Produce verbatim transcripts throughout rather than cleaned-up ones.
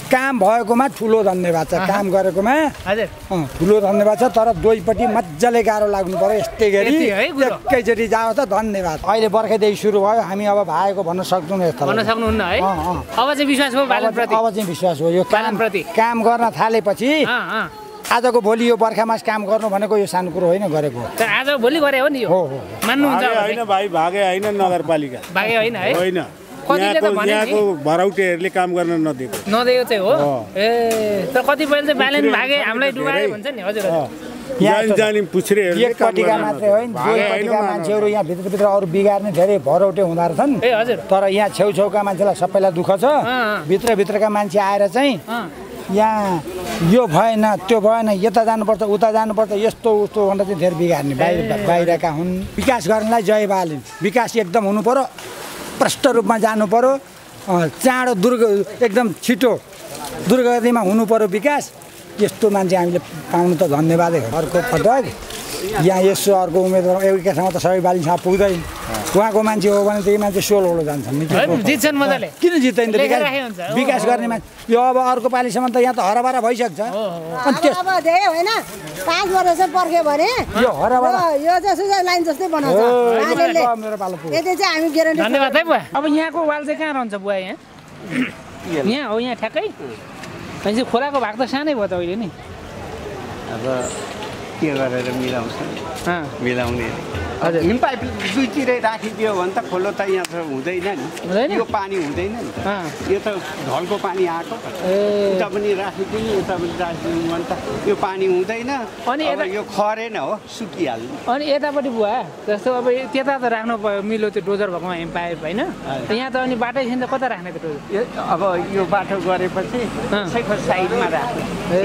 काम भएकोमा ठुलो धन्यवाद छ काम गरेकोमा हजुर ठुलो धन्यवाद छ तर दुईपट्टि मजाले गाह्रो लाग्नु पर्यो यस्तै गरी एकैचोटि जाओ त धन्यवाद अहिले बर्खादेखि सुरु भयो हामी अब भाएको भन्न सक्दैनौँ यस्तो भन्न सक्नुहुन्न है अब चाहिँ विश्वास हो बालनप्रति अब चाहिँ विश्वास हो यो बालनप्रति काम गर्न थालेपछि आजको भोलि यो बर्खामास काम गर्नु भनेको यो सानो कुरो होइन गरेको आज भोलि गरे हो नि यो मान्नुहुन्छ होइन भाइ भागे होइन नगरपालिका भागे होइन है होइन यहाँको भराउटेहरूले काम गर्न नदिएको नदिएको चाहिँ हो ए तर कतिपयले चाहिँ बालेन भागे हामीलाई डुबाए भन्छ नि हजुर जानी जानी पुछ्रेहरूले एकपट्टिका मात्रै होइन दुईपट्टिका मान्छेहरू यहाँ भित्रभित्र अरू बिगार्ने धेरै भरौटे हुँदो रहेछन् ए हजुर तर यहाँ छेउछेउका मान्छेलाई सबैलाई दुःख छ भित्रभित्रका मान्छे आएर चाहिँ यहाँ यो भएन त्यो भएन यता जानुपर्छ उता जानुपर्छ यस्तो उस्तो भनेर चाहिँ धेरै बिगार्ने बाहिर बाहिरका हुन् विकास गर्नलाई जय बालेन विकास एकदम हुनु पर्यो प्रष्ट रूपमा जानु पर्यो चाँडो दुर्ग एकदम छिटो दुर्गतिमा हुनु पर्यो विकास यस्तो मान्छे हामीले पाउनु त धन्यवादै हो अर्को पटक यहाँ यसो अर्को उम्मेदवार एउटै ठाउँमा त सबै बालिन साहब पुग्दैन उहाँको मान्छे हो भने त्यही मान्छे सोह्र जान्छन् जित्छन् मजाले किन जित्दैन त विकास विकास गर्ने मान्छे यो अब अर्को पालिसम्म त यहाँ त हराभरा भइसक्छ अनि त्यस अब धेरै होइन पाँच वर्ष पर्ख्यो भने यो हराभरा यो जस्तो लाइन जस्तै बनाउँछ बालेनले मेरो पालो पुग्यो यति चाहिँ हामी ग्यारेन्टी धन्यवाद है बुवा अब यहाँको वाल चाहिँ कहाँ रहन्छ बुवा यहाँ यहाँ हो यहाँ ठ्याक्कै भनेपछि खोलाको भाग त सानै भयो त अहिले नि अब के गरेर मिलाउँछ मिलाउने हजुर हिम पाइप दुईतिरै राखिदियो भने त खोलो त यहाँ त हुँदैन नि यो पानी हुँदैन नि यो त ढलको पानी आएको उता पनि राखिदिनु उता पनि राखिदिनु भने त यो पानी हुँदैन अनि यो खरेन हो सुकिहाल्नु अनि यतापट्टि बुवा जस्तो अब त्यता त राख्नु पर्यो मिलो त्यो डोजर भएकोमा हिम पाइप होइन यहाँ त अनि बाटै छैन त कता राख्ने त डोजर अब यो बाटो गरेपछि त्यसैको साइडमा राख्नु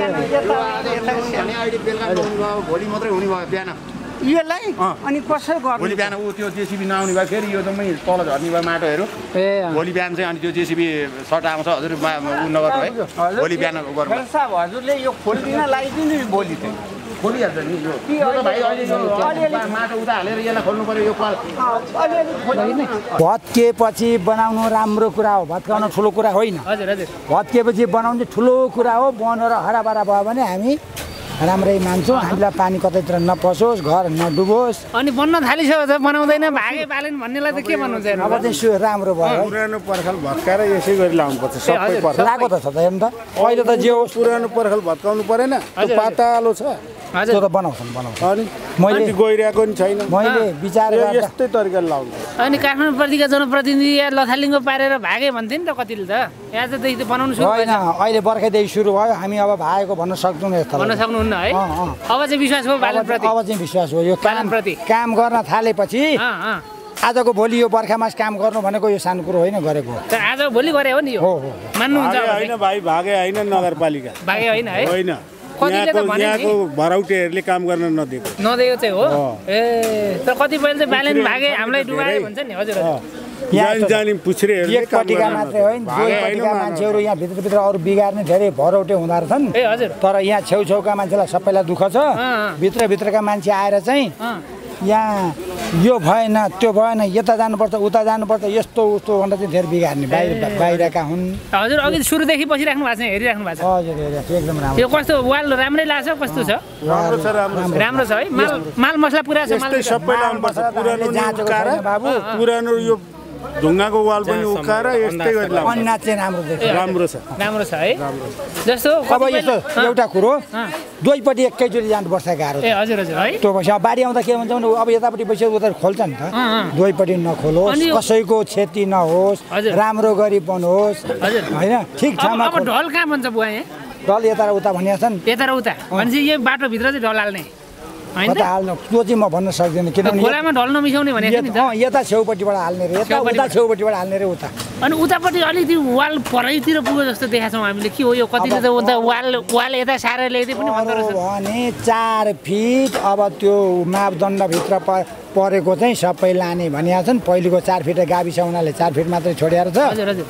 भोलि मात्रै हुने भयो बिहान यसलाई अनि कसरी गर्नु भोलि बिहान ऊ त्यो जेसिबी नआउने भयो फेरि यो जम्मै तल झर्ने भयो माटोहरू ए भोलि बिहान चाहिँ अनि त्यो जेसिबी सट आउँछ हजुर उ नगर्नु है भोलि बिहान गर्नु साहब हजुरले यो खोलिदिन लगाइदिनु भोलि चाहिँ खोलिहाल्छ नि यो त भाइ अहिले माटो उता हालेर यसलाई खोल्नु पर्यो यो भत्किएपछि बनाउनु राम्रो कुरा हो भत्काउनु ठुलो कुरा होइन हजुर हजुर भत्किएपछि बनाउनु चाहिँ ठुलो कुरा हो बनेर हराभरा भयो भने हामी राम्रै मान्छौँ हामीलाई पानी कतैतिर नपसोस् घर नडुबोस् अनि बन्न थालिसक्यो त बनाउँदैन भागे बालेन भन्नेलाई त के भन्नुहुन्छ अब चाहिँ राम्रो भयो पुरानो पर्खाल भत्काएर यसै गरी लाउनुपर्छ सबै पर्खाल लागो त छ त हेर्नु त अहिले त जे होस् पुरानो पर्खाल भत्काउनु परेन त्यो पातालो छ त्यो त बनाउँछन् बनाउँछ अनि मैले गइरहेको नि छैन मैले विचार गरेर यस्तै तरिकाले लाउनु अनि काठमाडौँ प्रतिका जनप्रतिनिधि या लथालिङ्गो पारेर भागे भन्थे नि त कतिले त यहाँ चाहिँ त बनाउनु सुरु होइन अहिले बर्खादेखि सुरु भयो हामी अब भाएको भन्न सक्दैनौँ यस्तो भन्न सक्नुहुन्न है अब चाहिँ विश्वास हो बालनप्रति अब चाहिँ विश्वास हो यो बालनप्रति काम गर्न थालेपछि आजको भोलि यो बर्खामास काम गर्नु भनेको यो सानो कुरो होइन गरेको आज भोलि गरे हो नि यो मान्नुहुन्छ होइन भाइ भागे होइन नगरपालिका भागे होइन है होइन यहाँको भराउटेहरूले काम गर्न नदिएको नदिएको चाहिँ हो ए तर कतिपयले चाहिँ बालेन भागे हामीलाई डुबाए भन्छ नि हजुर जानी जानी पुछ्रेहरूले एकपट्टिका मात्रै होइन दुईपट्टिका मान्छेहरू यहाँ भित्रभित्र अरू बिगार्ने धेरै भरौटे हुँदो रहेछन् ए हजुर तर यहाँ छेउछेउका मान्छेलाई सबैलाई दुःख छ भित्रभित्रका मान्छे आएर चाहिँ यहाँ यो भएन त्यो भएन यता जानुपर्छ उता जानुपर्छ यस्तो उस्तो भनेर चाहिँ धेरै बिगार्ने बाहिर बाहिरका हुन् हजुर अघि सुरुदेखि बसिराख्नु भएको छ हेरिराख्नु भएको छ हजुर एकदम राम्रो यो कस्तो वाल राम्रै लाग्छ कस्तो छ राम्रो छ राम्रो छ है माल माल मसला पुरा छ सबै लाउनुपर्छ पुरानो बाबु पुरानो यो ढुङ्गाको वाल पनि उकाएर यस्तै गरी लाउनु अन्ना चाहिँ राम्रो देख्छ राम्रो छ राम्रो छ है जस्तो अब यस्तो एउटा कुरो दुईपट्टि एकैचोटि जानुपर्छ गाह्रो ए हजुर हजुर है त्यो भएपछि अब बारी आउँदा के भन्छ भने अब यतापट्टि बसेर उता खोल्छ नि त दुईपट्टि नखोलोस् कसैको क्षति नहोस् राम्रो गरी बनोस् होइन ठिक ठाउँमा अब ढल कहाँ भन्छ बुवा यहाँ ढल यता र उता भनिएको छ नि यता र उता भनेपछि यो बाटोभित्र चाहिँ ढल हाल्ने कता हाल्नु त्यो चाहिँ म भन्न सक्दिनँ किनभने खोलामा ढल नमिसाउने भनेको नि त यता छेउपट्टिबाट हाल्ने रे यता उता छेउपट्टिबाट हाल्ने रे उता अनि उतापट्टि अलिकति वाल परैतिर पुग्यो जस्तो देखाएको छौँ हामीले के हो यो कतिले त उता वाल वाल यता सारेर ल्याइदिए पनि भन्दो रहेछ भने चार फिट अब त्यो मापदण्डभित्र परेको चाहिँ सबै लाने भनिएको छन् पहिलेको चार फिट गाविस हुनाले चार फिट मात्रै छोडिएर छ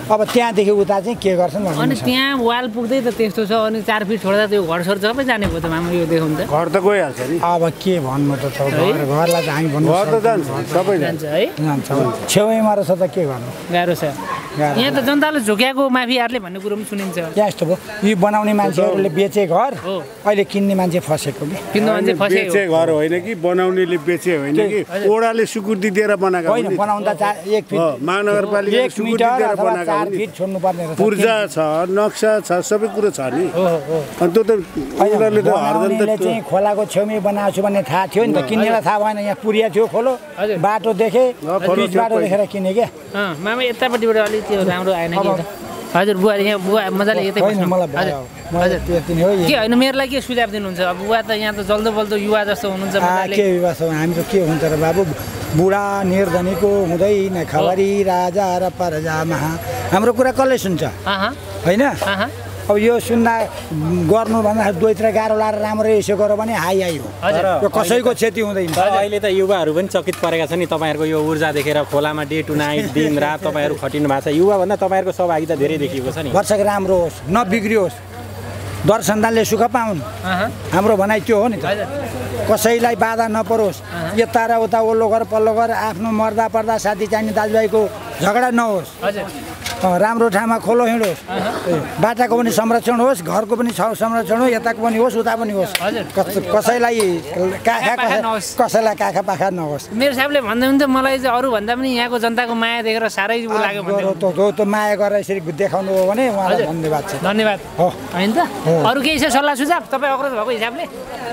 अब त्यहाँदेखि उता चाहिँ के गर्छन् अनि त्यहाँ वाल पुग्दै त त्यस्तो छ अनि चार फिट छोड्दा त्यो घरसर सबै जाने भयो त मामा यो देखाउनु त घर त गइहाल्छ नि अब के भन्नु त घर घरलाई त हामी भन्नु घर त जान्छ सबै जान्छ है जान्छ छेउैमा रहेछ त के गर्नु गाह्रो छ यहाँ त जनताले झुक्याएको माफियाहरूले भन्ने कुरो पनि सुनिन्छ त्यहाँ यस्तो भयो यो बनाउने मान्छेहरूले बेचे घर अहिले किन्ने मान्छे फसेको कि किन्ने मान्छे फसेको बेचे घर होइन कि बनाउनेले बेचे होइन कि ओडाले स्वीकृति दिएर बनाएको होइन बनाउँदा एक फिट महानगरपालिकाले स्वीकृति दिएर बनाएको चार फिट छोड्नु पर्ने रहेछ पूर्जा छ नक्सा छ सबै कुरो छ नि अनि त्यो त ओडाले त हरदम त चाहिँ खोलाको छेउमै बनाएको छु भन्ने थाहा थियो नि त किन्नेलाई थाहा भएन यहाँ पुरिया थियो खोलो बाटो देखे बिच बाटो देखेर किने क्या मामा यतापट्टिबाट अलिक त्यो राम्रो आएन कि हजुर बुवा यहाँ बुवा मजाले यतै होइन मलाई हजुर त्यति नै हो के होइन मेरोलाई के सुझाव दिनुहुन्छ अब बुवा त यहाँ त जल्दो बल्दो युवा जस्तो हुनुहुन्छ के युवा छ हामी त के हुन्छ र बाबु बुढा निर्धनीको हुँदैन खबरी राजा र प्रजामा हाम्रो कुरा कसले सुन्छ होइन अब यो सुन्दा गर्नु भन्दा दुईतिर गाह्रो लाएर राम्रै यसो गर भने हाई हाई हो यो कसैको क्षति हुँदैन अहिले त युवाहरू पनि चकित परेका छन् नि तपाईँहरूको यो ऊर्जा देखेर खोलामा डे टु नाइट दिन रात तपाईँहरू खटिनु भएको छ युवा भन्दा तपाईँहरूको सहभागिता धेरै देखिएको छ नि वर्षक राम्रो होस् नबिग्रियोस् दर सन्तानले सुख पाउन् हाम्रो भनाइ त्यो हो नि त कसैलाई बाधा नपरोस् यता र उता ओल्लो घर पल्लो घर आफ्नो मर्दा पर्दा साथी चाहिने दाजुभाइको झगडा नहोस् राम्रो ठाउँमा खोलो हिँडोस् बाटाको पनि संरक्षण होस् घरको पनि संरक्षण हो यताको पनि होस् उता पनि होस् कसैलाई काखा कसैलाई काखा पाखा नहोस् मेरो साहबले भन्दै हुन्थ्यो मलाई चाहिँ अरू भन्दा पनि यहाँको जनताको माया देखेर साह्रै लाग्यो त्यो माया गरेर यसरी देखाउनु हो भने उहाँलाई धन्यवाद छ धन्यवाद हो होइन त अरू केही छ सल्लाह सुझाव तपाईँ अग्रज भएको हिसाबले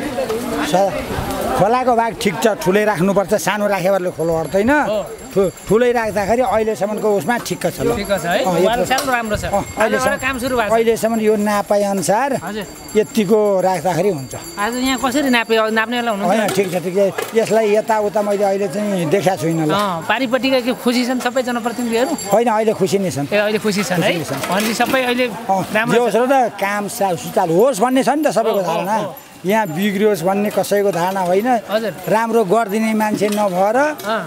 खोलाको भाग ठिक छ ठुलै राख्नुपर्छ सानो राखेकोले खोलो अट्दैन ठुलै राख्दाखेरि अहिलेसम्मको उसमा ठिक्क छ अहिलेसम्म यो नापाए अनुसार यतिको राख्दाखेरि हुन्छ आज यहाँ कसरी नापे नाप्नेवाला हुनुहुन्छ होइन ठिक छ ठिक छ यसलाई यताउता मैले अहिले चाहिँ देखाएको छुइनँ ल पारिपट्टिका के खुसी छन् सबै जनप्रतिनिधिहरू होइन अहिले खुसी नै छन् ए अहिले खुसी छन् है अनि सबै अहिले राम्रो छ त काम सुचारू होस् भन्ने छ नि त सबैको धारणा यहाँ बिग्रियोस् भन्ने कसैको धारणा होइन राम्रो गरिदिने मान्छे नभएर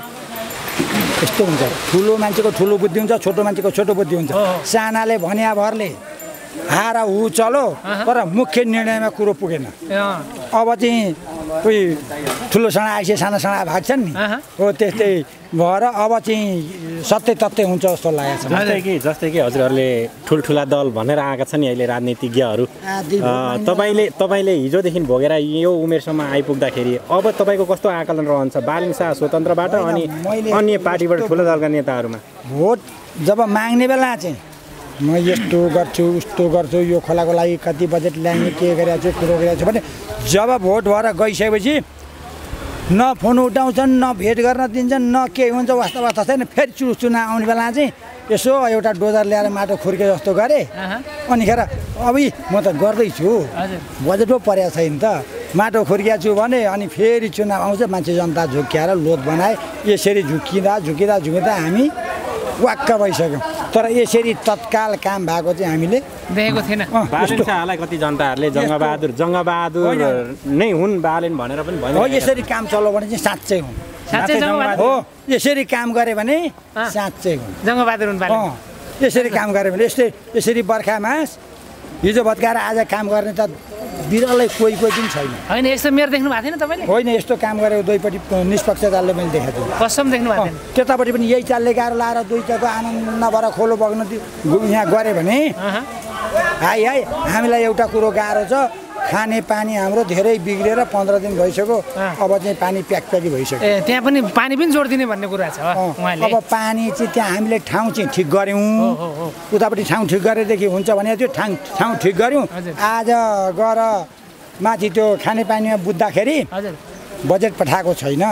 यस्तो हुन्छ ठुलो मान्छेको ठुलो बुद्धि हुन्छ छोटो मान्छेको छोटो बुद्धि हुन्छ सानाले भन्या भरले हार हु चलो तर मुख्य निर्णयमा कुरो पुगेन अब चाहिँ कोही ठुलो साना आइसे साना साना भाग्छन् नि हो त्यस्तै भएर अब चाहिँ सत्य तथ्य हुन्छ जस्तो लागेको छ जस्तै कि जस्तै कि हजुरहरूले ठुल्ठुला दल भनेर आएका छन् नि अहिले राजनीतिज्ञहरू तपाईँले तपाईँले हिजोदेखि भोगेर यो उमेरसम्म आइपुग्दाखेरि अब तपाईँको कस्तो आकलन रहन्छ बालिङ शाह स्वतन्त्रबाट अनि अन्य पार्टीबाट ठुलो दलका नेताहरूमा भोट जब माग्ने बेला चाहिँ म यस्तो गर्छु उस्तो गर्छु यो खोलाको लागि कति बजेट ल्याउने के गरिरहेको छु कुरो गरिरहेको छु भने जब भोट भएर गइसकेपछि न फोन उठाउँछन् न भेट गर्न दिन्छन् न के हुन्छ वास्ता वास्ता छैन फेरि चु चुनाव आउने बेला चाहिँ यसो एउटा डोजर ल्याएर माटो खुर्के जस्तो गरेँ अनिखेर अब म त गर्दैछु बजेट पो परेको छैन त माटो खुर्किएको छु भने अनि फेरि चुनाव आउँछ मान्छे जनता झुक्क्याएर लोध बनाए यसरी झुक्किँदा झुकिँदा झुकिँदा हामी वाक्क भइसक्यौँ तर यसरी तत्काल काम भएको चाहिँ हामीले देखेको थिएन बालेन शाहलाई कति जनताहरूले जङ्गबहादुर जङ्गबहादुर नै हुन् बालेन भनेर पनि भन्यो हो यसरी काम चल्यो भने चाहिँ साँच्चै हुन् हो यसरी काम गरे भने साँच्चै हुन् जङ्गबहादुर हुन् बालेन यसरी काम गरे भने यस्तै यसरी बर्खामा हिजो भत्काएर आज काम गर्ने त बिरलै कोही कोही पनि छैन होइन यस्तो मेरो देख्नु भएको थिएन तपाईँले होइन यस्तो काम गरेको दुईपट्टि निष्पक्ष चालले मैले देखेको छु कसम देख्नु भएको थिएन त्यतापट्टि पनि यही चालले गाह्रो लाएर दुईटाको आनन्द नभएर खोलो बग्न यहाँ गऱ्यो भने हाई हाई हामीलाई एउटा कुरो गाह्रो छ खाने पानी हाम्रो धेरै बिग्रेर पन्ध्र दिन भइसक्यो अब चाहिँ पानी प्याक प्याकी भइसक्यो ए त्यहाँ पनि पानी पनि जोडिदिने भन्ने कुरा छ अब पानी चाहिँ त्यहाँ हामीले ठाउँ चाहिँ ठिक गऱ्यौँ उतापट्टि ठाउँ ठिक गरेदेखि हुन्छ भने त्यो ठाउँ ठाउँ ठिक गऱ्यौँ आज गएर माथि त्यो खानेपानीमा बुझ्दाखेरि बजेट पठाएको छैन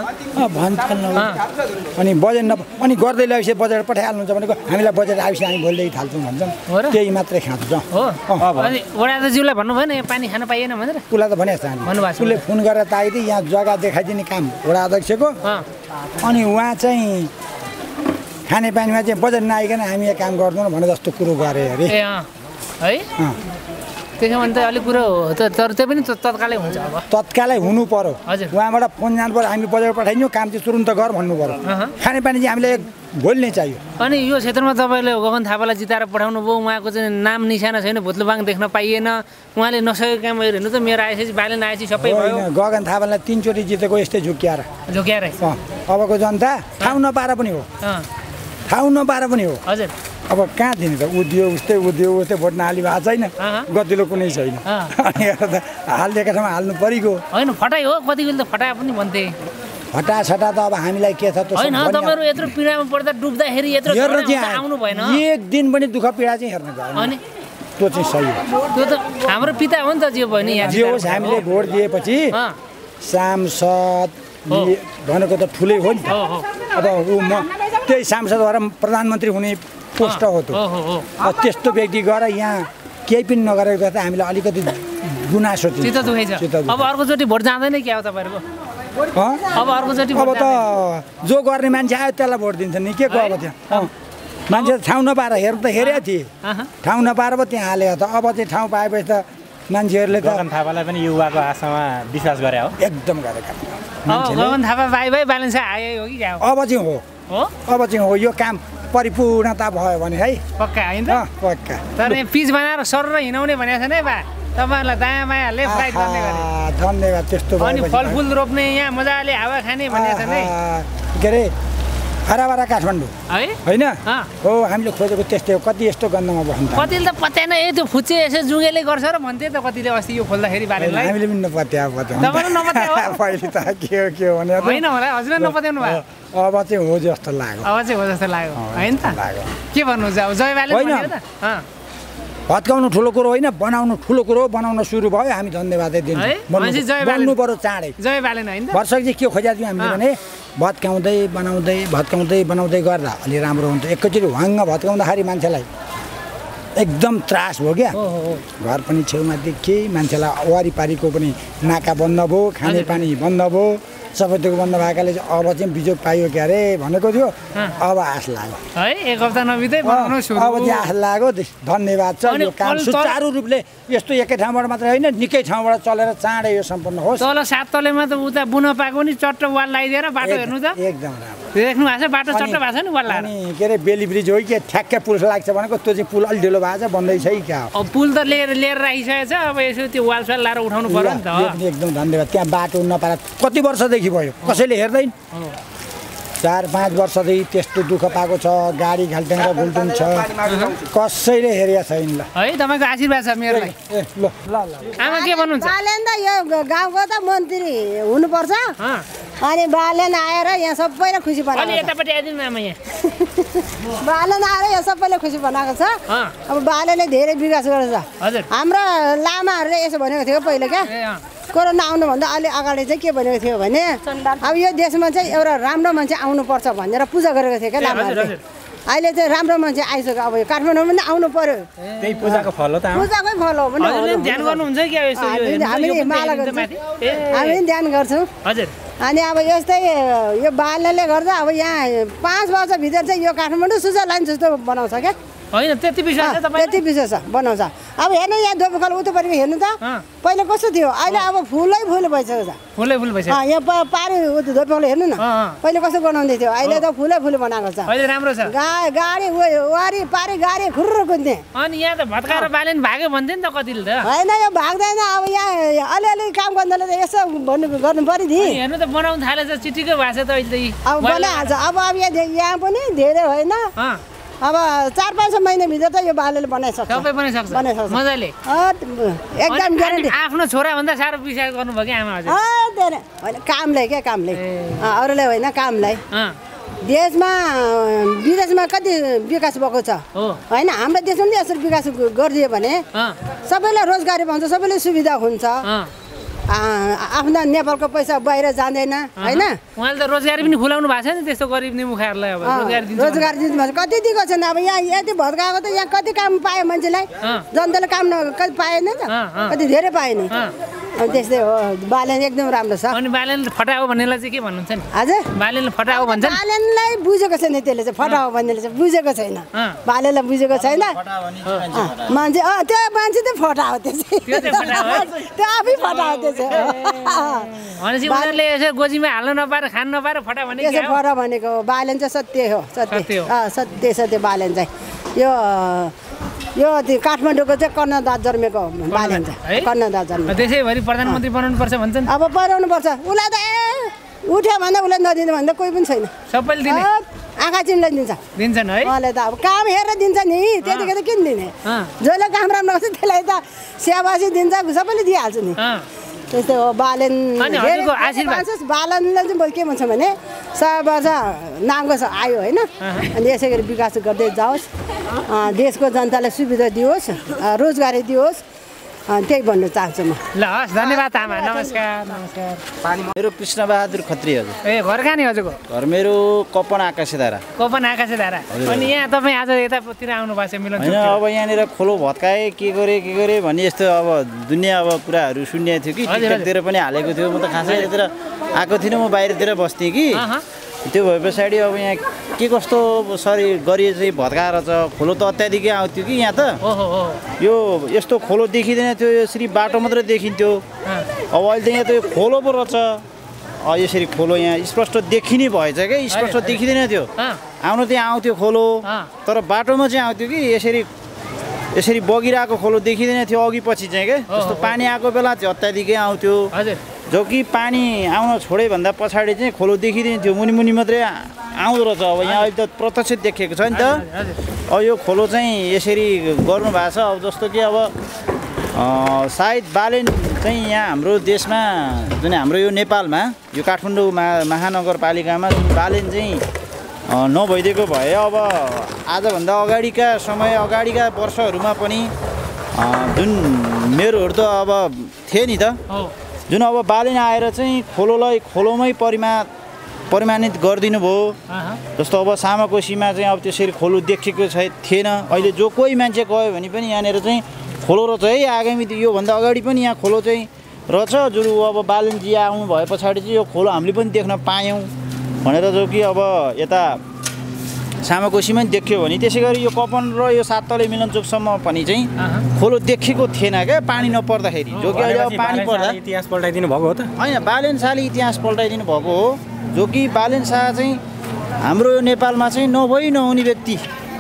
भन्छ अनि बजेट न अनि गर्दै लगेपछि बजेट पठाइहाल्नुहुन्छ भनेको हामीलाई बजेट आएपछि हामी भोलिदेखि थाल्छौँ भन्छौँ त्यही मात्रै खान्छ अनि वडा दाजुलाई भन्नु भएन पानी खान पाइएन भनेर उसलाई त भनेको छ उसले फोन गरेर त आइदिए यहाँ जग्गा देखाइदिने काम वडा अध्यक्षको अनि उहाँ चाहिँ खानेपानीमा चाहिँ बजेट नआइकन हामी यहाँ काम गर्दैनौँ भने जस्तो कुरो गरे अरे है त्यसो भने त अलिक कुरो हो तर त्यो पनि तत्कालै हुन्छ अब तत्कालै हुनु पर्यो हजुर उहाँबाट फोन जानु पर्यो हामी बजार पठाइदियो काम चाहिँ तुरुन्त गर भन्नु पर्यो खानेपानी चाहिँ हामीले भोलि नै चाहियो अनि यो क्षेत्रमा तपाईँले गगन थापालाई जिताएर पठाउनु भयो उहाँको चाहिँ नाम निशाना छैन भुत्लुबाङ देख्न पाइएन उहाँले नसकेको काम हेर्नु त मेरो आएपछि बालेन आएपछि सबै भयो गगन थापालाई तिनचोटि जितेको यस्तै झुक्क्याएर झुक्क्याएर अबको जनता ठाउँ नपाएर पनि हो ठाउँ नपाएर पनि हो हजुर अब कहाँ दिने त उद्योग उस्तै उद्योग उस्तै भोट नहाली भएको छैन गतिलो कुनै छैन अनि त हालिदिएका ठाउँमा हाल्नु परिगयो होइन फटाइ हो कति बेला त फटाए पनि भन्थे हटा छटा त अब हामीलाई के छ त होइन तपाईँहरू यत्रो पीडामा पर्दा डुब्दाखेरि यत्रो आउनु भएन एक दिन पनि दुःख पीडा चाहिँ हेर्नु भएन अनि त्यो चाहिँ सही हो त्यो त हाम्रो पिता हो नि त जे भयो नि जे होस् हामीले भोट दिएपछि सांसद भनेको त ठुलै हो नि त अब ऊ म त्यही सांसद भएर प्रधानमन्त्री हुने पोस्ट हो त त्यस्तो व्यक्ति गएर यहाँ केही पनि नगरेको त हामीलाई अलिकति गुनासो चित्त दुखै छ अब अर्कोचोटि भोट जाँदैन क्या हो तपाईँहरूको अब अर्कोचोटि अब त जो गर्ने मान्छे आयो त्यसलाई भोट दिन्छ नि के को अब त्यहाँ मान्छे ठाउँ नपाएर हेर्नु त हेरेको थिएँ ठाउँ नपाएर पो त्यहाँ हालेको त अब चाहिँ ठाउँ पाएपछि त मान्छेहरूले त गगन थापालाई पनि युवाको आशामा विश्वास गरे हो एकदम गरेका गगन थापा भाइ भाइ ब्यालेन्स आयो हो कि क्या अब चाहिँ हो अब चाहिँ हो यो काम परिपूर्णता भयो भने है पक्का होइन पक्का तर पिच बनाएर सर र हिँडाउने भनेको छ नि बा तपाईँहरूलाई दायाँ बायाँ लेफ्ट राइट गर्ने गरे धन्यवाद त्यस्तो अनि फलफुल रोप्ने यहाँ मजाले हावा खाने भनेको छ नि के अरे हराभरा काठमाडौँ है होइन हो हामीले खोजेको त्यस्तै हो कति यस्तो गन्धमा बस्नु कतिले त पत्याएन ए त्यो फुच्चे यसो जुगेले गर्छ र भन्थे त कतिले अस्ति यो खोल्दाखेरि बारेलाई हामीले पनि नपत्या पत्या तपाईँले नपत्याउ पहिले त के हो के हो भने होइन होला हजुर नपत्याउनु भयो अब चाहिँ हो जस्तो लाग्यो अब चाहिँ हो जस्तो लाग्यो होइन त के भन्नुहुन्छ अब जयबाले होइन भत्काउनु ठुलो कुरो होइन बनाउनु ठुलो कुरो बनाउन सुरु भयो हामी धन्यवादै दिन्छौँ बन्नु पर्यो चाँडै जय बालेन होइन वर्षक चाहिँ के खोजेको थियौँ हामीले भने भत्काउँदै बनाउँदै भत्काउँदै बनाउँदै गर्दा अलि राम्रो हुन्छ एकैचोटि वाङ्ग भत्काउँदाखेरि मान्छेलाई एकदम त्रास भयो क्या घर पनि छेउमा देखेँ मान्छेलाई वारिपारिको पनि नाका बन्द भयो खानेपानी बन्द भयो सबै त्यो बन्द भएकाले अब चाहिँ बिजोग पाइयो के अरे भनेको थियो अब आश लाग्यो है एक हप्ता नबित्दै बनाउनु सुरु अब चाहिँ आश लाग्यो धन्यवाद छ यो काम सुचारू रूपले यस्तो एकै ठाउँबाट मात्रै होइन निकै ठाउँबाट चलेर चाँडै यो सम्पन्न होस् तल सात तलेमा त उता बुन पाएको नि चट्ट वाल लगाइदिएर बाटो हेर्नु त एकदम राम्रो देख्नु भएको छ बाटो चट्ट भएको छ नि वाल अनि के अरे बेली ब्रिज हो कि ठ्याक्कै पुल लाग्छ भनेको त्यो चाहिँ पुल अलि ढिलो भएको छ बन्दैछ कि क्या अब पुल त लिएर लिएर राखिसकेको छ अब यसो त्यो वाल साल लाएर उठाउनु पर्यो नि त एकदम धन्यवाद त्यहाँ बाटो नपाएर कति वर्षदेखि भयो कसैले हेर्दैन चार पाँच वर्षदेखि त्यस्तो दुःख पाएको छ गाडी घाल्टेर घुल्टुङ छ कसैले हेरेको छैन ल है तपाईँको आशीर्वाद छ मेरो लागि ए ल ल आमा के भन्नुहुन्छ बालेन त यो गाउँको त मन्त्री हुनुपर्छ अनि बालेन आएर यहाँ सबैले खुसी बनाएको अलि यतापट्टि आइदिनु आमा यहाँ बालेन आएर यहाँ सबैले खुसी बनाएको छ अब बालेले धेरै विकास गरेछ हजुर हाम्रो लामाहरूले यसो भनेको थियो पहिले क्या कोरोना आउनुभन्दा अलि अगाडि चाहिँ के भनेको थियो भने अब यो देशमा चाहिँ एउटा राम्रो मान्छे आउनुपर्छ भनेर पूजा गरेको थियो क्या लामाहरूले अहिले चाहिँ राम्रो मान्छे आइसक्यो अब यो काठमाडौँमा पनि आउनु पर्यो त्यही पूजाको फल हो त पूजाकै फल हो भने ध्यान गर्नुहुन्छ कि हामीले माला गर्छौँ हामी पनि ध्यान गर्छौँ हजुर अनि अब यस्तै यो बाल्यले गर्दा अब यहाँ पाँच वर्षभित्र चाहिँ यो काठमाडौँ स्विजरल्यान्ड जस्तो बनाउँछ क्या होइन त्यति विश्वास छ तपाईँ त्यति विशेष छ बनाउँछ अब हेर्नु यहाँ दोपखाल उतोपट्टि हेर्नु त पहिला कस्तो थियो अहिले अब फुलै फुल भइसकेको छ फुलै फुल भइसक्यो यहाँ पारि दोपखाल हेर्नु न पहिला कस्तो बनाउँदै थियो अहिले त फुलै फुल बनाएको छ अहिले राम्रो छ गाडी वारी पारि गाडी खुर्र कुद्ने अनि यहाँ त भत्काएर बालेन भाग्यो भन्थे नि त कतिले त होइन यो भाग्दैन अब यहाँ अलिअलि काम गर्नेले त यसो भन्नु गर्नु पर्यो नि हेर्नु त बनाउनु थालेछ चिटिकै भएको छ त अहिले अब बनाइहाल्छ अब अब यहाँ पनि धेरै होइन अब चार पाँच महिनाभित्र त यो बालेले बनाइसक्छ सबै बनाइसक्छ बनाइसक्छ मजाले एकदम ग्यारेन्टी आफ्नो छोराभन्दा साह्रो विचार गर्नुभयो कि आमा हजुर धेरै होइन कामलाई क्या कामलाई अरूलाई होइन कामलाई देशमा विदेशमा कति विकास भएको छ होइन हाम्रो देशमा पनि यसरी विकास गरिदियो भने सबैलाई रोजगारी पाउँछ सबैलाई सुविधा हुन्छ आफ्नो नेपालको पैसा बाहिर जाँदैन होइन उहाँले त रोजगारी पनि खुलाउनु भएको छ नि त्यस्तो गरिब निमुखाहरूलाई अब रोजगारी दिन्छ रोजगारी दिनु भएको छ कति दिएको छैन अब यहाँ यति भत्काएको त यहाँ कति काम पायो मान्छेलाई जनताले काम कति पाएन त कति धेरै पायो नि त्यस्तै हो बालेन एकदम राम्रो छ अनि बालेनले फटाओ भन्नेलाई चाहिँ के भन्नुहुन्छ नि हजुर बालेनले फटाओ भन्छ बालेनलाई बुझेको छैन त्यसले चाहिँ फटाओ भन्नेले चाहिँ बुझेको छैन बालेनलाई बुझेको छैन मान्छे अँ त्यो मान्छे चाहिँ फटाओ त्यो चाहिँ त्यो आफै फटाओ त्यो चाहिँ भनेपछि उनीहरूले यसो गोजीमा हाल्न नपाएर खान नपाएर फटा भनेको त्यसो फटा भनेको बालेन चाहिँ सत्य हो सत्य सत्य सत्य बालेन चाहिँ यो यो काठमाडौँको चाहिँ कर्णदास जन्मेको बालेन चाहिँ कर्णदास जन्मेको त्यसैभरि प्रधानमन्त्री बनाउनु पर्छ भन्छन् अब बनाउनु पर्छ उसलाई त ए उठ्यो भन्दा उसलाई नदिनु भन्दा कोही पनि छैन सबैले दिने आँखा चिम्लाई दिन्छ दिन्छन् है उहाँले त अब काम हेरेर दिन्छ नि त्यतिखेर किन दिने जसले काम राम्रो गर्छ त्यसलाई त स्याबासी दिन्छ सबैले दिइहाल्छ नि त्यस्तै हो बालेन बालनलाई चाहिँ मैले के भन्छ भने सय वर्ष नामको आयो होइन अनि यसै गरी विकास गर्दै जाओस् देशको जनतालाई सुविधा दियोस् रोजगारी दियोस् त्यही भन्नु चाहन्छु म ल हस् धन्यवाद आमा नमस्कार नमस्कार मेरो कृष्णबहादुर खत्री हजुर ए घर कहाँ नि हजुरको घर मेरो कपन आकाशे धारा कपन आकाशे धारा अनि यहाँ तपाईँ आज यतातिर आउनु भएको छ मिलन होइन अब यहाँनिर खोलो भत्काए के गरे के गरे भन्ने यस्तो अब दुनियाँ अब कुराहरू सुन्ने थियो कि टिकटकतिर पनि हालेको थियो म त खासै यतातिर आएको थिइनँ म बाहिरतिर बस्थेँ कि त्यो भए पछाडि अब यहाँ के कस्तो सरी गरी चाहिँ भत्काएर छ खोलो त अत्याधिकै आउँथ्यो कि यहाँ त यो यस्तो खोलो देखिँदैन थियो यसरी बाटो मात्रै देखिन्थ्यो अब अहिले त यहाँ त यो खोलो पो रहेछ यसरी खोलो यहाँ स्पष्ट देखिने भएछ क्या स्पष्ट देखिँदैन थियो आउनु त्यहाँ आउँथ्यो खोलो तर बाटोमा चाहिँ आउँथ्यो कि यसरी यसरी बगिरहेको खोलो देखिँदैन थियो अघि पछि चाहिँ क्या जस्तो पानी आएको बेला चाहिँ अत्याधिकै आउँथ्यो जो कि पानी आउन छोडे भन्दा पछाडि चाहिँ खोलो देखिँदैन थियो मुनि मुनि मात्रै आउँदो रहेछ अब यहाँ अहिले त प्रत्यक्ष देखेको छ नि त अब यो खोलो चाहिँ यसरी गर्नु भएको छ अब जस्तो कि अब सायद बालेन चाहिँ यहाँ हाम्रो देशमा जुन हाम्रो यो नेपालमा यो काठमाडौँ मा महानगरपालिकामा जुन बालेन चाहिँ नभइदिएको भए अब आजभन्दा अगाडिका समय अगाडिका वर्षहरूमा पनि जुन मेरोहरू त अब थिए नि त जुन अब बालेन आएर चाहिँ खोलोलाई खोलोमै परिमा परिमाणित गरिदिनु भयो जस्तो अब सामाकोसीमा चाहिँ अब त्यसरी खोलो देखेको छ थिएन अहिले जो कोही मान्छे गयो भने पनि यहाँनिर चाहिँ खोलो रहेछ है आगामी योभन्दा अगाडि पनि यहाँ खोलो चाहिँ रहेछ जुन अब बालेनजी आउनु भए पछाडि चाहिँ यो खोलो हामीले पनि देख्न पायौँ भनेर जो कि अब यता सामाकोसीमा पनि देखियो भने त्यसै गरी यो कपन र यो सात तले मिलनचोकसम्म पनि चाहिँ खोलो देखेको थिएन क्या पानी नपर्दाखेरि जो कि अहिले अब पानी पर्दा इतिहास पल्टाइदिनु भएको हो त होइन बालेन शाहले इतिहास पल्टाइदिनु भएको हो जो कि बालेन शाह चाहिँ हाम्रो यो नेपालमा चाहिँ नभई नहुने व्यक्ति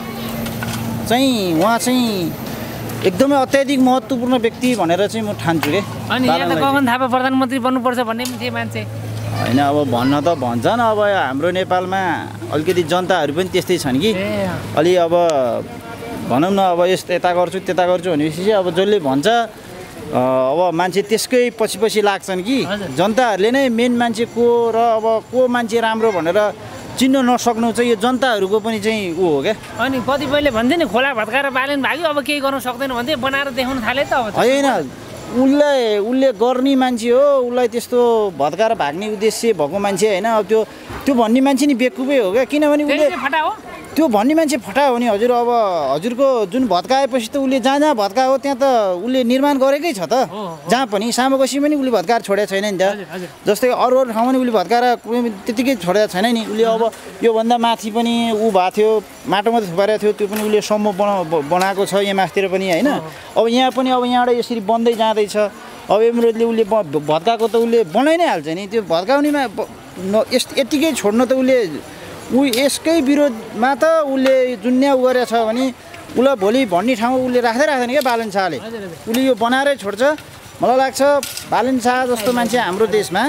चाहिँ उहाँ चाहिँ एकदमै अत्याधिक महत्त्वपूर्ण व्यक्ति भनेर चाहिँ म ठान्छु रे अनि यहाँ त गगन थापा प्रधानमन्त्री बन्नुपर्छ भन्ने पनि थिए मान्छे होइन अब भन्न त भन्छन् अब हाम्रो नेपालमा अलिकति जनताहरू पनि त्यस्तै छन् कि अलि अब भनौँ न अब यस्तो यता गर्छु त्यता गर्छु भनेपछि चाहिँ अब जसले भन्छ अब मान्छे त्यसकै पछि पछि लाग्छन् कि जनताहरूले नै मेन मान्छे को र अब को मान्छे राम्रो भनेर चिन्न नसक्नु चाहिँ यो जनताहरूको पनि चाहिँ ऊ हो क्या अनि कतिपयले भन्थे नि खोला भत्काएर बालेन भाग्यो अब केही गर्न सक्दैन भन्थे बनाएर देखाउन थाले त अब होइन उसलाई उसले गर्ने मान्छे हो उसलाई त्यस्तो भत्काएर भाग्ने उद्देश्य भएको मान्छे होइन अब त्यो त्यो भन्ने मान्छे नि बेकुबै हो क्या किनभने उसले फटा हो त्यो भन्ने मान्छे फटा हो नि हजुर अब हजुरको जुन भत्काएपछि त उसले जहाँ जहाँ भत्कायो त्यहाँ त उसले निर्माण गरेकै छ त जहाँ पनि सामाकोसी पनि उसले भत्काएर छोडेको छैन नि त जस्तै अरू अरू ठाउँमा नि उसले भत्काएर त्यतिकै छोडेको छैन नि उसले अब योभन्दा माथि पनि ऊ भएको थियो माटो मात्रै थुपारेको थियो त्यो पनि उसले सम्म बना बनाएको छ यहाँ माथितिर पनि होइन अब यहाँ पनि अब यहाँबाट यसरी बन्दै जाँदैछ अब एमरोडले उसले भत्काएको त उसले बनाइ नै हाल्छ नि त्यो भत्काउनेमा यतिकै छोड्न त उसले ऊ यसकै विरोधमा त उसले जुन्या उ गरेको छ भने उसलाई भोलि भन्ने ठाउँ उसले राख्दै राख्दैन क्या बालेन शाहले उसले यो बनाएरै छोड्छ मलाई लाग्छ बालेन शाह जस्तो मान्छे हाम्रो देशमा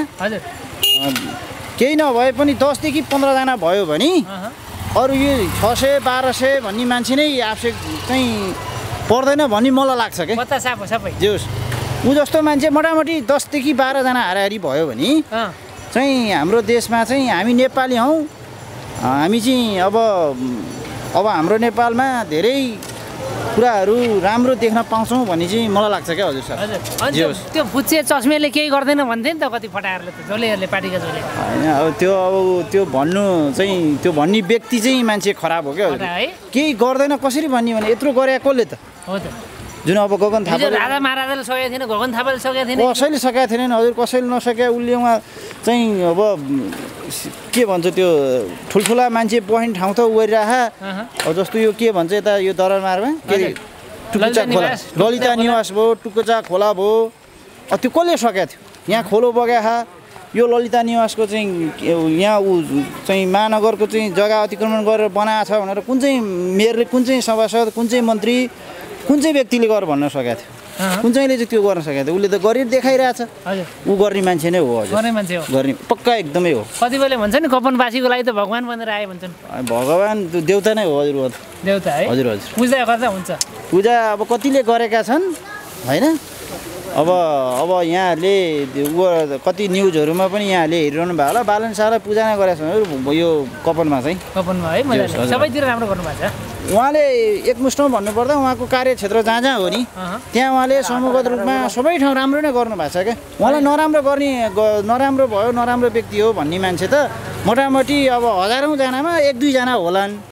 केही नभए पनि दसदेखि पन्ध्रजना भयो भने अरू यो छ सय बाह्र सय भन्ने मान्छे नै आवश्यक चाहिँ पर्दैन भन्ने मलाई लाग्छ क्या जोस् ऊ जस्तो मान्छे मोटामोटी दसदेखि बाह्रजना हाराहारी भयो भने चाहिँ हाम्रो देशमा चाहिँ हामी नेपाली हौँ हामी चाहिँ अब अब हाम्रो नेपालमा धेरै कुराहरू राम्रो देख्न पाउँछौँ भन्ने चाहिँ मलाई लाग्छ क्या हजुर सर हजुर त्यो फुच्चे चस्मेले केही गर्दैन भन्थे नि त कति फटाहरूले त जसले पार्टीका जसले होइन अब त्यो अब त्यो भन्नु चाहिँ त्यो भन्ने व्यक्ति चाहिँ मान्छे खराब हो क्या केही गर्दैन कसरी भन्ने भने यत्रो गरे कसले त हो त जुन अब गगन थापा राजा महाराजाले सकेको थिएन गगन थापाले सकेको थिएन कसैले सकेका थिएनन् हजुर कसैले नसके उसले उहाँ चाहिँ अब के भन्छ त्यो ठुल्ठुला मान्छे बस्ने ठाउँ त ओरिराखा अब जस्तो यो के भन्छ यता यो दरबारमा के अरे टुकुचा खोला ललिता निवास भयो टुकुचा खोला भयो त्यो कसले सकेको थियो यहाँ खोलो बगाखा यो ललिता निवासको चाहिँ यहाँ ऊ चाहिँ महानगरको चाहिँ जग्गा अतिक्रमण गरेर बनाएको छ भनेर कुन चाहिँ मेयरले कुन चाहिँ सभासद कुन चाहिँ मन्त्री कुन चाहिँ व्यक्तिले गर भन्न सकेको थियो कुन चाहिँले चाहिँ त्यो गर्न सकेको थियो उसले त गरेर देखाइरहेछ ऊ गर्ने मान्छे नै हो हजुर गर्ने मान्छे हो गर्ने पक्का एकदमै हो कतिपयले भन्छ नि कपनवासीको लागि त भगवान् भनेर आए भन्छन् भगवान् देउता नै हो हजुर देउता है हजुर हजुर पूजा गर्दा हुन्छ पूजा अब कतिले गरेका छन् होइन अब अब यहाँहरूले कति न्युजहरूमा पनि यहाँहरूले हेरिरहनु भयो होला बालन शाहलाई पूजा नै गरेका छन् यो कपनमा चाहिँ कपनमा है मजाले सबैतिर राम्रो गर्नुभएको छ उहाँले एकमुष्टमा भन्नुपर्दा उहाँको कार्यक्षेत्र जहाँ जहाँ हो नि त्यहाँ उहाँले समूहगत रूपमा सबै ठाउँ राम्रो नै गर्नुभएको छ क्या उहाँलाई नराम्रो गर्ने नराम्रो भयो नराम्रो व्यक्ति हो भन्ने मान्छे त मोटामोटी अब हजारौँजनामा एक दुईजना होलान्